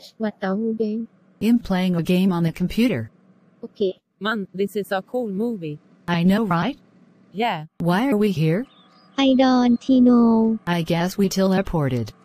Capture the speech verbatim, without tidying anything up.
watch what are you doing? I'm playing a game on the computer. Okay. Man, this is a cool movie. I know, right? Yeah. Why are we here? I don't know. I guess we teleported.